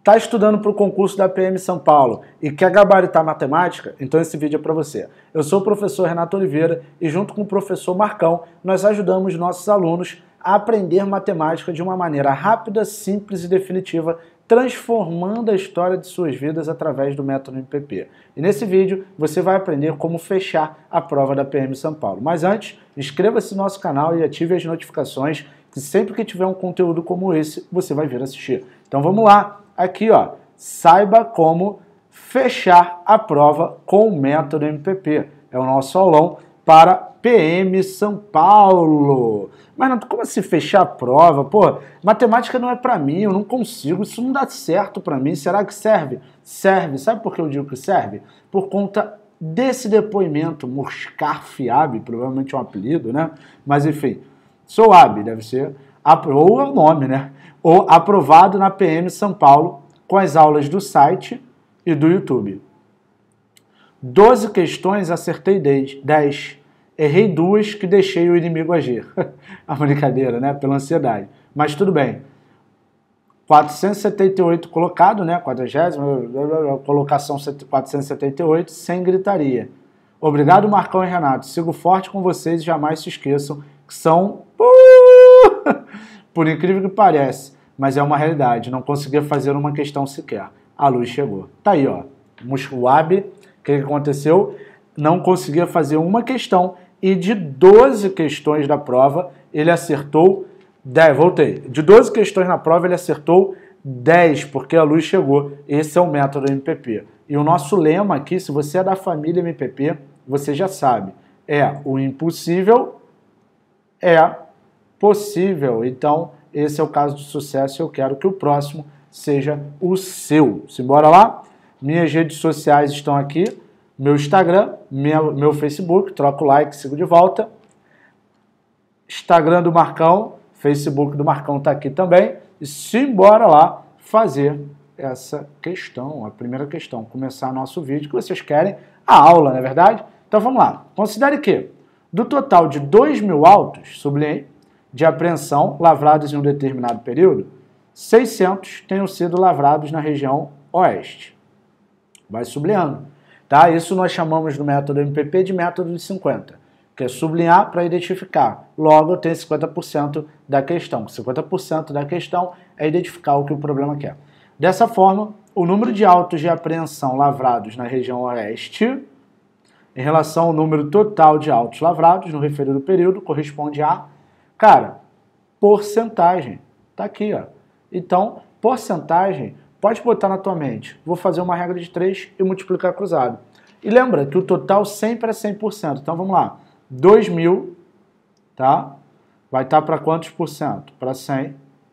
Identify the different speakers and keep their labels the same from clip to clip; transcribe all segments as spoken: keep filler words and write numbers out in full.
Speaker 1: Está estudando para o concurso da P M São Paulo e quer gabaritar matemática? Então esse vídeo é para você. Eu sou o professor Renato Oliveira e junto com o professor Marcão, nós ajudamos nossos alunos a aprender matemática de uma maneira rápida, simples e definitiva, transformando a história de suas vidas através do método M P P. E nesse vídeo você vai aprender como fechar a prova da P M São Paulo. Mas antes, inscreva-se no nosso canal e ative as notificações, que sempre que tiver um conteúdo como esse, você vai vir assistir. Então vamos lá, aqui ó, saiba como fechar a prova com o método M P P. É o nosso aulão para P M São Paulo. Mas não, como assim fechar a prova? Pô, matemática não é pra mim, eu não consigo, isso não dá certo pra mim. Será que serve? Serve. Sabe por que eu digo que serve? Por conta desse depoimento, Moscar Fiab, provavelmente é um apelido, né? Mas enfim, Soab, deve ser, ou é o nome, né? Ou aprovado na P M São Paulo com as aulas do site e do YouTube. doze questões, acertei dez. Errei duas que deixei o inimigo agir. A brincadeira, né? Pela ansiedade. Mas tudo bem. quatrocentos e setenta e oito colocado, né? quadragésima, colocação quatrocentos e setenta e oito, sem gritaria. Obrigado, Marcão e Renato. Sigo forte com vocês e jamais se esqueçam que são... Por incrível que pareça, mas é uma realidade. Não conseguia fazer uma questão sequer. A luz chegou. Tá aí, ó. Muscuab, o que aconteceu? Não conseguia fazer uma questão e de doze questões da prova, ele acertou dez. Voltei. De doze questões na prova, ele acertou dez, porque a luz chegou. Esse é o método M P P. E o nosso lema aqui, se você é da família M P P, você já sabe, é o impossível é possível. Então, esse é o caso de sucesso e eu quero que o próximo seja o seu. Simbora lá? Minhas redes sociais estão aqui. Meu Instagram, meu, meu Facebook, troco o like, sigo de volta. Instagram do Marcão, Facebook do Marcão tá aqui também. E simbora lá fazer essa questão, a primeira questão, começar nosso vídeo, que vocês querem, a aula, não é verdade? Então vamos lá. Considere que, do total de dois mil autos, sublinhei, de apreensão lavrados em um determinado período, seiscentos tenham sido lavrados na região oeste. Vai sublinhando. Tá? Isso nós chamamos no método M P P de método de cinquenta, que é sublinhar para identificar. Logo, eu tenho cinquenta por cento da questão. cinquenta por cento da questão é identificar o que o problema quer. Dessa forma, o número de autos de apreensão lavrados na região oeste, em relação ao número total de autos lavrados no referido período, corresponde a, cara, porcentagem. Tá aqui, ó. Então, porcentagem... Pode botar na tua mente, vou fazer uma regra de três e multiplicar cruzado. E lembra que o total sempre é cem por cento. Então vamos lá, dois mil, tá? Vai estar para quantos por cento? Para cem.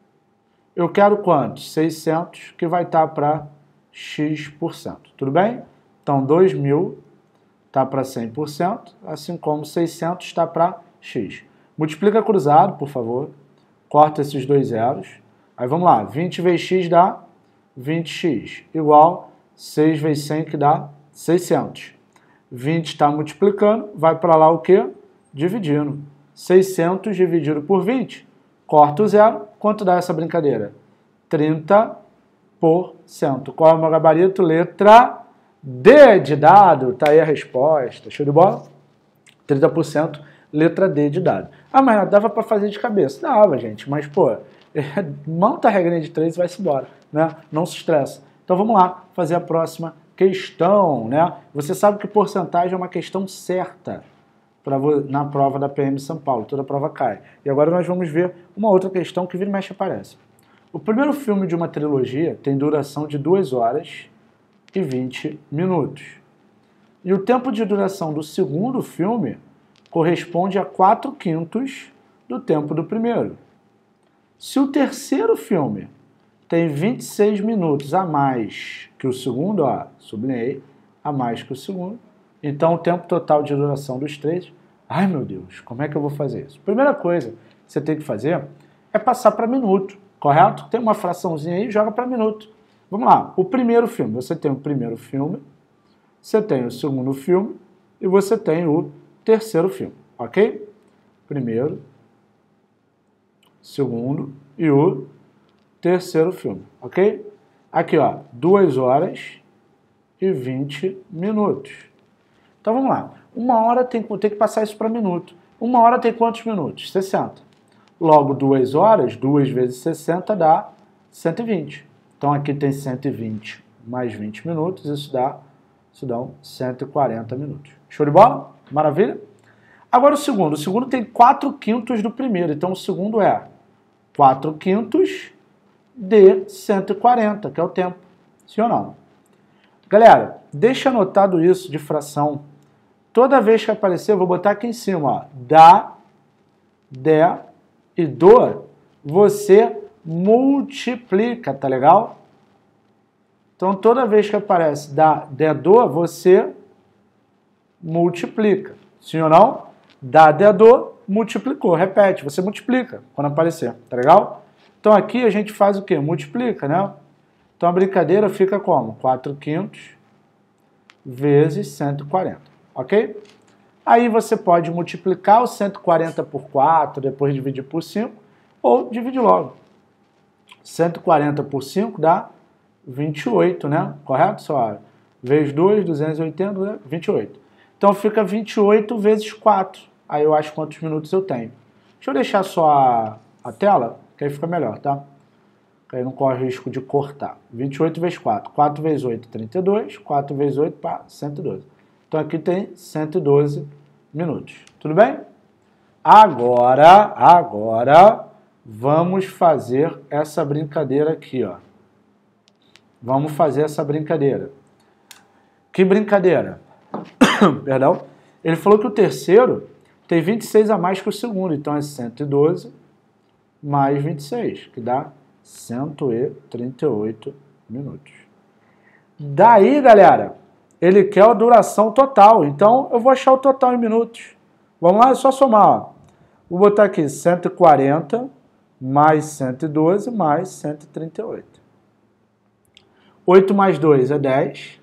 Speaker 1: Eu quero quantos? seiscentos, que vai estar para X por cento. Tudo bem? Então dois mil está para cem por cento, assim como seiscentos está para X. Multiplica cruzado, por favor. Corta esses dois zeros. Aí vamos lá, vinte vezes X dá... vinte x igual seis vezes cem, que dá seiscentos. vinte está multiplicando, vai para lá o quê? Dividindo. seiscentos dividido por vinte, corta o zero. Quanto dá essa brincadeira? trinta por cento. Qual é o meu gabarito? Letra D de dado. Está aí a resposta. Show de bola? trinta por cento, letra D de dado. Ah, mas dava para fazer de cabeça. Dava, gente, mas, pô, monta a regrinha de três e vai-se embora, né? Não se estressa. Então vamos lá fazer a próxima questão, né? Você sabe que porcentagem é uma questão certa pra, na prova da P M São Paulo, toda a prova cai. E agora nós vamos ver uma outra questão que vira e mexe aparece. O primeiro filme de uma trilogia tem duração de duas horas e vinte minutos. E o tempo de duração do segundo filme corresponde a quatro quintos do tempo do primeiro. Se o terceiro filme tem vinte e seis minutos a mais que o segundo, ó, sublinhei, a mais que o segundo, então o tempo total de duração dos três, ai meu Deus, como é que eu vou fazer isso? Primeira coisa que você tem que fazer é passar para minuto, correto? Tem uma fraçãozinha aí, joga para minuto. Vamos lá, o primeiro filme, você tem o primeiro filme, você tem o segundo filme e você tem o terceiro filme, ok? Primeiro, segundo e o terceiro filme, ok? Aqui, ó, duas horas e vinte minutos. Então, vamos lá. Uma hora tem, tem que passar isso para minuto. Uma hora tem quantos minutos? sessenta. Logo, duas horas, duas vezes sessenta dá cento e vinte. Então, aqui tem cento e vinte mais vinte minutos, isso dá, isso dá cento e quarenta minutos. Show de bola? Maravilha? Agora o segundo. O segundo tem quatro quintos do primeiro. Então, o segundo é quatro quintos de cento e quarenta, que é o tempo. Sim ou não? Galera, deixa anotado isso de fração. Toda vez que aparecer, eu vou botar aqui em cima, ó, dá, de e do, você multiplica, tá legal? Então, toda vez que aparece dá, de, do, você multiplica. Sim ou não? Dá, de, do, multiplicou. Repete, você multiplica quando aparecer, tá legal? Então, aqui a gente faz o quê? Multiplica, né? Então, a brincadeira fica como? quatro quintos vezes cento e quarenta, ok? Aí você pode multiplicar o cento e quarenta por quatro, depois dividir por cinco, ou dividir logo. cento e quarenta por cinco dá vinte e oito, né? Correto? Só vezes dois, duzentos e oitenta, né? vinte e oito. Então fica vinte e oito vezes quatro. Aí eu acho quantos minutos eu tenho. Deixa eu deixar só a, a tela, que aí fica melhor, tá? Que aí não corre o risco de cortar. vinte e oito vezes quatro. quatro vezes oito, trinta e dois. quatro vezes oito, pá, cento e doze. Então aqui tem cento e doze minutos. Tudo bem? Agora, agora, vamos fazer essa brincadeira aqui, ó. Vamos fazer essa brincadeira. Que brincadeira? Perdão. Ele falou que o terceiro tem vinte e seis a mais que o segundo. Então é cento e doze mais vinte e seis, que dá cento e trinta e oito minutos. Daí, galera, ele quer a duração total. Então, eu vou achar o total em minutos. Vamos lá, é só somar. Ó. Vou botar aqui cento e quarenta mais cento e doze mais cento e trinta e oito. oito mais dois é dez.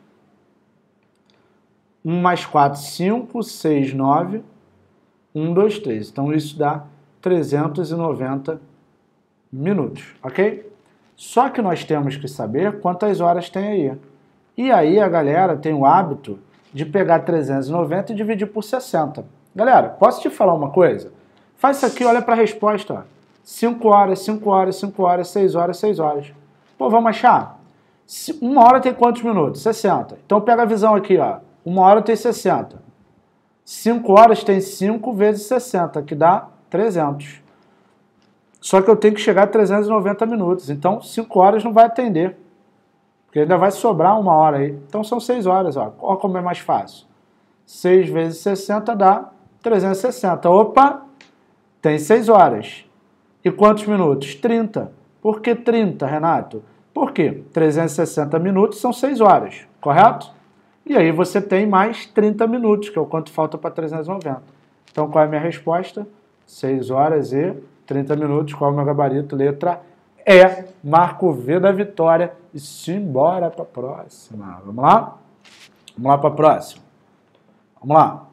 Speaker 1: um mais quatro, cinco. seis, nove. um, dois, três. Então, isso dá trezentos e noventa minutos, ok? Só que nós temos que saber quantas horas tem aí. E aí a galera tem o hábito de pegar trezentos e noventa e dividir por sessenta. Galera, posso te falar uma coisa? Faz isso aqui, olha para a resposta. Ó. cinco horas, cinco horas, cinco horas, seis horas, seis horas. Pô, vamos achar? Uma hora tem quantos minutos? sessenta. Então pega a visão aqui, ó. Uma hora tem sessenta. cinco horas tem cinco vezes sessenta, que dá trezentos. Só que eu tenho que chegar a trezentos e noventa minutos. Então, cinco horas não vai atender. Porque ainda vai sobrar uma hora aí. Então, são seis horas. Ó. Olha como é mais fácil. seis vezes sessenta dá trezentos e sessenta. Opa! Tem seis horas. E quantos minutos? trinta. Por que trinta, Renato? Por quê? trezentos e sessenta minutos são seis horas. Correto? E aí você tem mais trinta minutos, que é o quanto falta para trezentos e noventa. Então, qual é a minha resposta? seis horas e trinta minutos. Qual é o meu gabarito? Letra E. Marco V da vitória. E simbora para a próxima. Vamos lá? Vamos lá para a próxima. Vamos lá.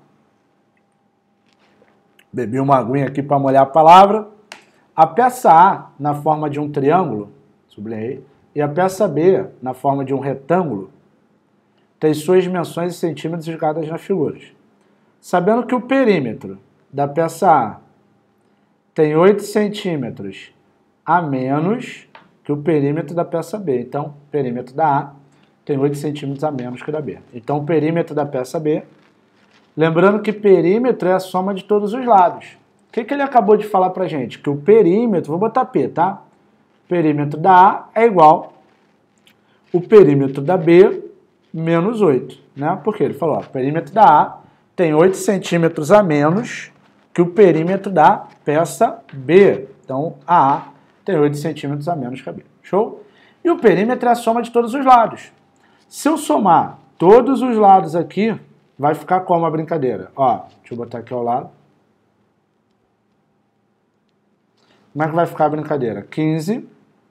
Speaker 1: Bebi uma aguinha aqui para molhar a palavra. A peça A, na forma de um triângulo, sublinhei, e a peça B, na forma de um retângulo, tem suas dimensões em centímetros indicadas nas figuras. Sabendo que o perímetro da peça A tem oito centímetros a menos que o perímetro da peça B. Então, o perímetro da A tem oito centímetros a menos que o da B. Então, o perímetro da peça B, lembrando que perímetro é a soma de todos os lados. O que, que ele acabou de falar pra gente? Que o perímetro, vou botar P, tá? O perímetro da A é igual o perímetro da B menos oito, né? Porque ele falou, ó, o perímetro da A tem oito centímetros a menos que o perímetro da peça B. Então, a A tem oito centímetros a menos que a B. Show? E o perímetro é a soma de todos os lados. Se eu somar todos os lados aqui, vai ficar como a brincadeira? Ó, deixa eu botar aqui ao lado. Como é que vai ficar a brincadeira? quinze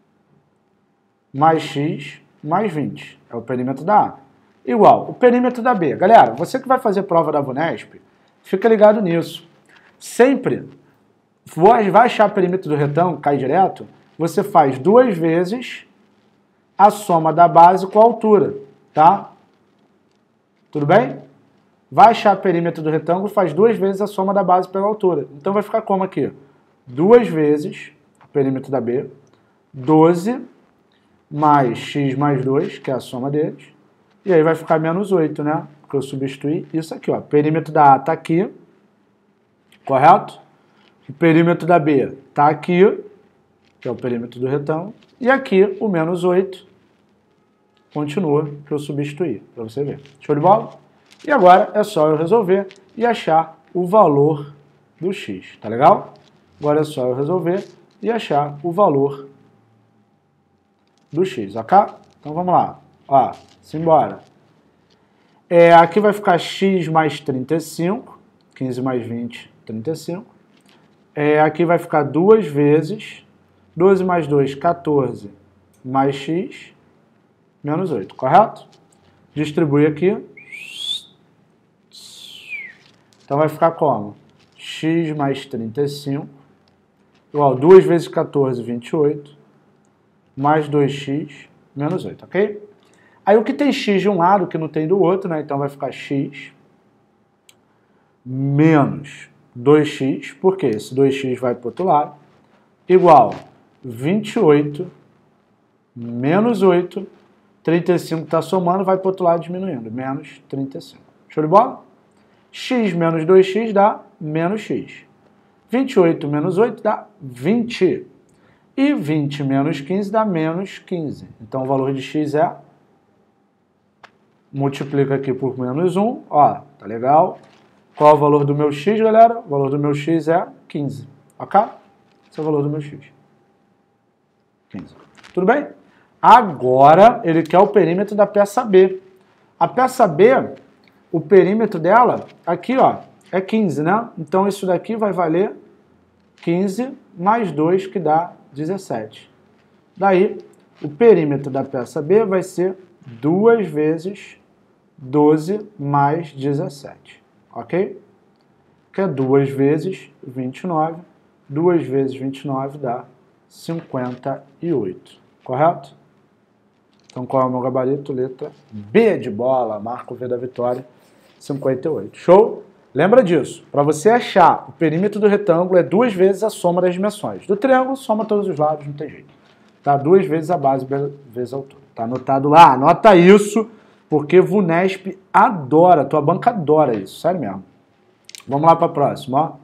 Speaker 1: mais x mais vinte. É o perímetro da A. Igual, o perímetro da B. Galera, você que vai fazer prova da VUNESP, fica ligado nisso. Sempre, vai achar o perímetro do retângulo, cai direto, você faz duas vezes a soma da base com a altura, tá? Tudo bem? Vai achar o perímetro do retângulo, faz duas vezes a soma da base pela altura. Então vai ficar como aqui? duas vezes o perímetro da B, doze mais x mais dois, que é a soma deles, e aí vai ficar menos oito, né? Porque eu substituí isso aqui, ó. O perímetro da A está aqui, correto? O perímetro da B está aqui, que é o perímetro do retângulo, e aqui o menos oito continua, que eu substituí, para você ver. Show de bola? E agora é só eu resolver e achar o valor do x, tá legal? Agora é só eu resolver e achar o valor do x, ok? Então vamos lá. Ó, simbora. É, aqui vai ficar x mais trinta e cinco, quinze mais vinte, trinta e cinco. É, aqui vai ficar duas vezes, doze mais dois, quatorze, mais x, menos oito, correto? Distribui aqui. Então vai ficar como? X mais trinta e cinco, igual duas vezes quatorze, vinte e oito, mais dois x, menos oito, ok? Aí o que tem x de um lado, que não tem do outro, né? Então vai ficar x menos dois x, porque esse dois x vai para o outro lado, igual vinte e oito menos oito, trinta e cinco está somando, vai para o outro lado diminuindo, menos trinta e cinco. Show de bola? X menos dois x dá menos x. vinte e oito menos oito dá vinte. E vinte menos quinze dá menos quinze. Então o valor de x é... Multiplica aqui por menos um. Ó, tá legal? Qual é o valor do meu x, galera? O valor do meu x é quinze. Ok? Esse é o valor do meu x. quinze. Tudo bem? Agora ele quer o perímetro da peça B. A peça B... O perímetro dela, aqui, ó, é quinze, né? Então, isso daqui vai valer quinze mais dois, que dá dezessete. Daí, o perímetro da peça B vai ser duas vezes doze mais dezessete, ok? Que é duas vezes vinte e nove. duas vezes vinte e nove dá cinquenta e oito, correto? Então, qual é o meu gabarito? Letra B de bola, marco V da vitória, cinquenta e oito. Show? Lembra disso. Para você achar o perímetro do retângulo, é duas vezes a soma das dimensões. Do triângulo, soma todos os lados, não tem jeito. Tá? Duas vezes a base, vezes a altura. Tá anotado lá? Anota isso, porque VUNESP adora, tua banca adora isso. Sério mesmo. Vamos lá para a próxima, ó.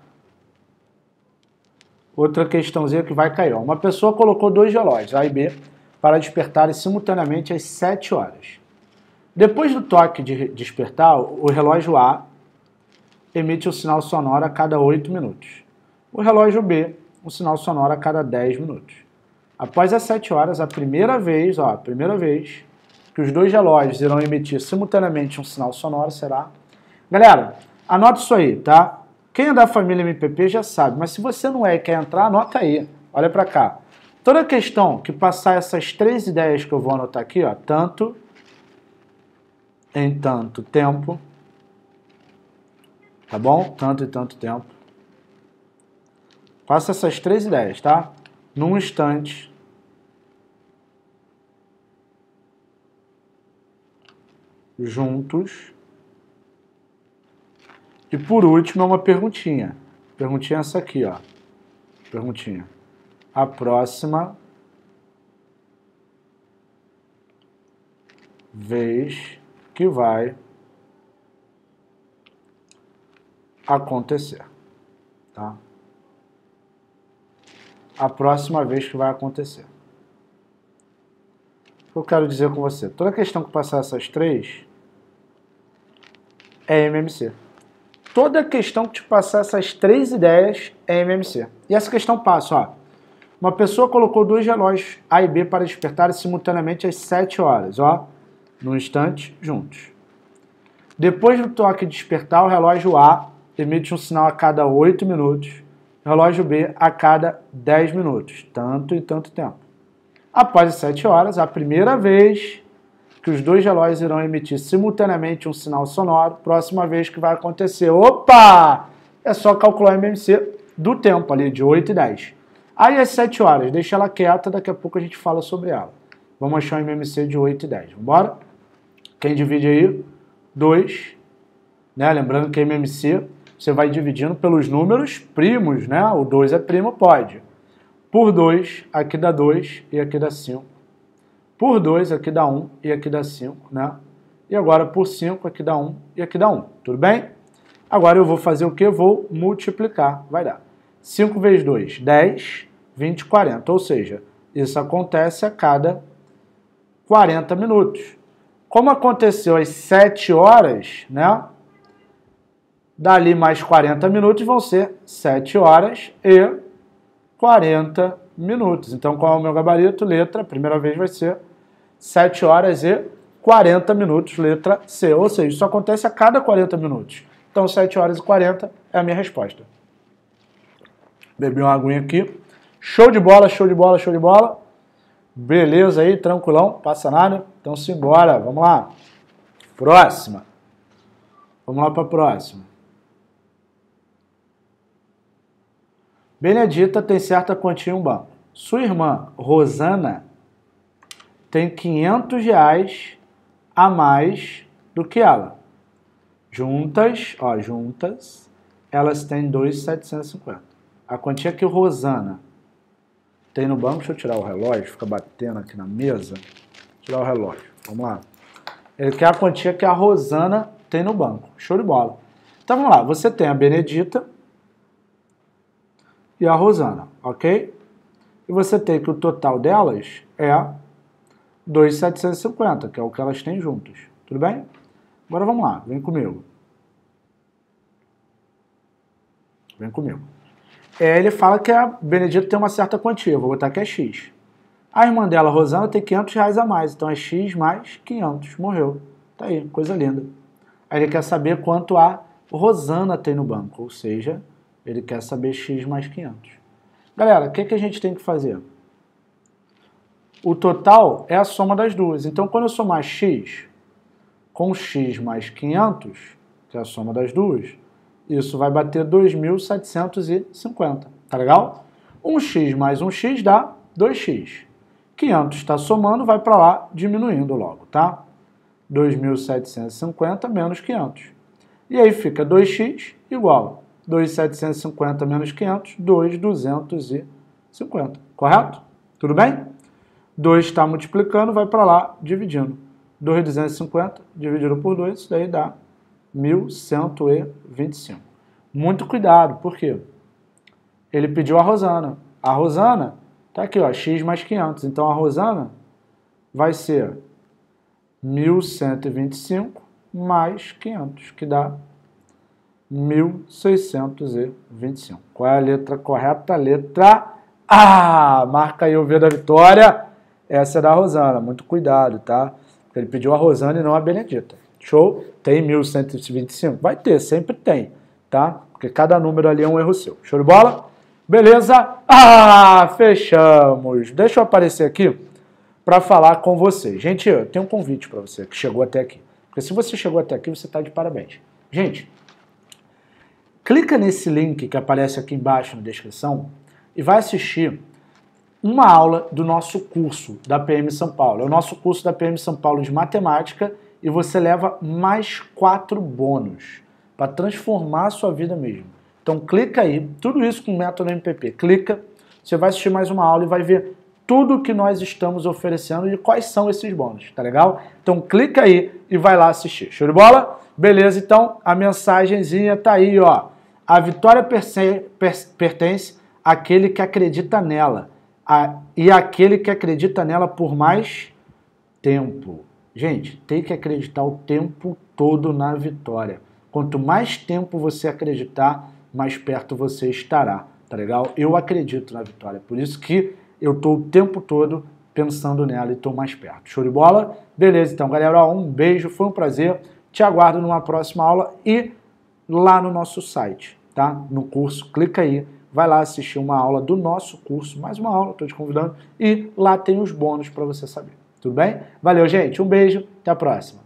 Speaker 1: Outra questãozinha que vai cair. Ó. Uma pessoa colocou dois relógios, A e B, para despertarem simultaneamente às sete horas. Depois do toque de despertar, o relógio A emite um sinal sonoro a cada oito minutos. O relógio B, um sinal sonoro a cada dez minutos. Após as sete horas, a primeira vez, ó, a primeira vez que os dois relógios irão emitir simultaneamente um sinal sonoro será... Galera, anota isso aí, tá? Quem é da família M P P já sabe, mas se você não é e quer entrar, anota aí. Olha pra cá. Toda questão que passar essas três ideias que eu vou anotar aqui, ó, tanto em tanto tempo, tá bom? Tanto e tanto tempo. Passa essas três ideias, tá? Num instante, juntos. E por último é uma perguntinha. Perguntinha essa aqui, ó. Perguntinha. A próxima vez que vai acontecer, tá? A próxima vez que vai acontecer. O que eu quero dizer com você? Toda questão que passar essas três é M M C. Toda questão que te passar essas três ideias é M M C. E essa questão passa, ó. Uma pessoa colocou dois relógios A e B para despertarem simultaneamente às sete horas, ó, num instante, juntos. Depois do toque de despertar, o relógio A emite um sinal a cada oito minutos, o relógio B a cada dez minutos, tanto e tanto tempo. Após as sete horas, a primeira vez que os dois relógios irão emitir simultaneamente um sinal sonoro, próxima vez que vai acontecer, opa! É só calcular o M M C do tempo ali, de oito e dez. Aí às sete horas, deixa ela quieta, daqui a pouco a gente fala sobre ela. vamos achar um M M C de oito e dez. Vamos embora? Quem divide aí? dois. Né? Lembrando que M M C você vai dividindo pelos números primos, né? O dois é primo, pode. Por dois, aqui dá dois e aqui dá cinco. Por dois, aqui dá um e aqui dá cinco, né? E agora por cinco, aqui dá um e aqui dá um. Tudo bem? Agora eu vou fazer o quê? Vou multiplicar. Vai dar cinco vezes dois, dez, vinte, quarenta. Ou seja, isso acontece a cada quarenta minutos. Como aconteceu às sete horas, né? Dali mais quarenta minutos vão ser sete horas e quarenta minutos. Então, qual é o meu gabarito? Letra, a primeira vez vai ser sete horas e quarenta minutos, letra C. Ou seja, isso acontece a cada quarenta minutos. Então, sete horas e quarenta é a minha resposta. Bebi uma aguinha aqui. Show de bola, show de bola, show de bola. Beleza aí, tranquilão, passa nada. Então, simbora, vamos lá. Próxima. Vamos lá para a próxima. Benedita tem certa quantia em um banco. Sua irmã, Rosana, tem quinhentos reais a mais do que ela. Juntas, ó, juntas, elas têm dois mil setecentos e cinquenta. A quantia que Rosana tem no banco, deixa eu tirar o relógio, fica batendo aqui na mesa. Tirar o relógio, vamos lá. Ele quer a quantia que a Rosana tem no banco. Show de bola. Então vamos lá, você tem a Benedita e a Rosana, ok? E você tem que o total delas é dois mil setecentos e cinquenta, que é o que elas têm juntas. Tudo bem? Agora vamos lá, vem comigo. Vem comigo. É, ele fala que a Benedita tem uma certa quantia, vou botar que é X. A irmã dela, a Rosana, tem quinhentos reais a mais, então é X mais quinhentos, morreu. Tá aí, coisa linda. Aí ele quer saber quanto a Rosana tem no banco, ou seja, ele quer saber X mais quinhentos. Galera, o que, que a gente tem que fazer? O total é a soma das duas. Então, quando eu somar X com X mais quinhentos, que é a soma das duas, isso vai bater dois mil setecentos e cinquenta. Tá legal? um X mais um X dá dois X. quinhentos está somando, vai para lá diminuindo logo, tá? dois mil setecentos e cinquenta menos quinhentos. E aí fica dois X igual dois mil setecentos e cinquenta menos quinhentos, dois mil duzentos e cinquenta. Correto? Tudo bem? dois está multiplicando, vai para lá dividindo. dois mil duzentos e cinquenta dividido por dois, isso daí dá mil cento e vinte e cinco. Muito cuidado, por quê? Ele pediu a Rosana. A Rosana está aqui, ó, X mais quinhentos. Então, a Rosana vai ser mil cento e vinte e cinco mais quinhentos, que dá mil seiscentos e vinte e cinco. Qual é a letra correta? Letra A. Marca aí o V da vitória. Essa é da Rosana. Muito cuidado, tá? Ele pediu a Rosana e não a Benedita. Show? Tem mil cento e vinte e cinco? Vai ter, sempre tem, tá? Porque cada número ali é um erro seu. Show de bola? Beleza? Ah, fechamos. Deixa eu aparecer aqui para falar com você. Gente, eu tenho um convite para você que chegou até aqui. Porque se você chegou até aqui, você está de parabéns. Gente, clica nesse link que aparece aqui embaixo na descrição e vai assistir uma aula do nosso curso da P M São Paulo. É o nosso curso da P M São Paulo de Matemática e você leva mais quatro bônus para transformar a sua vida mesmo. Então clica aí, tudo isso com o método M P P. Clica, você vai assistir mais uma aula e vai ver tudo que nós estamos oferecendo e quais são esses bônus, tá legal? Então clica aí e vai lá assistir. Show de bola? Beleza, então a mensagenzinha tá aí, ó. A vitória pertence àquele que acredita nela a, e àquele que acredita nela por mais tempo. Gente, tem que acreditar o tempo todo na vitória. Quanto mais tempo você acreditar, mais perto você estará, tá legal? Eu acredito na vitória, por isso que eu estou o tempo todo pensando nela e estou mais perto. Show de bola? Beleza, então, galera, um beijo, foi um prazer. Te aguardo numa próxima aula e lá no nosso site, tá? No curso, clica aí, vai lá assistir uma aula do nosso curso, mais uma aula, estou te convidando, e lá tem os bônus para você saber. Tudo bem? Valeu, gente, um beijo, até a próxima.